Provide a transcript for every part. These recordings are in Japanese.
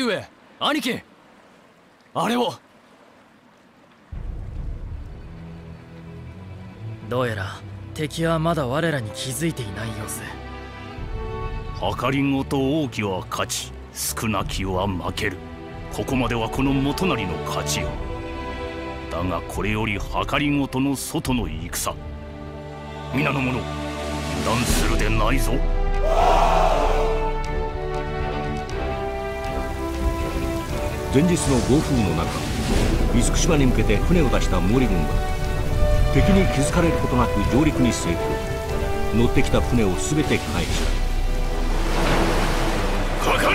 上、兄貴、あれを。 どうやら敵はまだ我らに気づいていない様子。 計りごと多きは勝ち、少なきは負ける。ここまではこの元就の勝ちよ。だがこれより計りごとの外の戦、皆の者、油断するでないぞ。 前日の暴風の中、厳島に向けて船を出した毛利軍は敵に気づかれることなく上陸に成功。乗ってきた船を全て返した。 かかれ！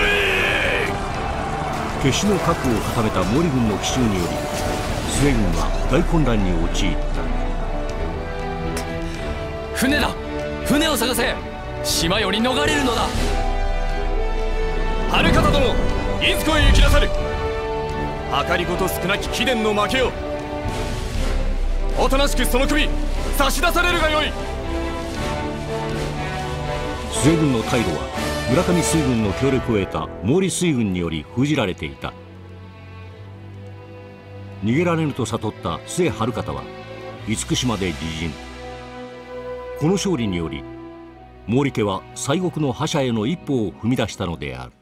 決死の覚悟を固めた毛利軍の奇襲により陶軍は大混乱に陥った。 船だ、船を探せ。島より逃れるのだ。 春方殿、いずこへ行きなさる。計りごと少なき貴殿の負けよ。おとなしくその首差し出されるがよい。 陶軍の態度は村上水軍の協力を得た毛利水軍により封じられていた。逃げられぬと悟った陶春方は厳島で自陣。この勝利により毛利家は西国の覇者への一歩を踏み出したのである。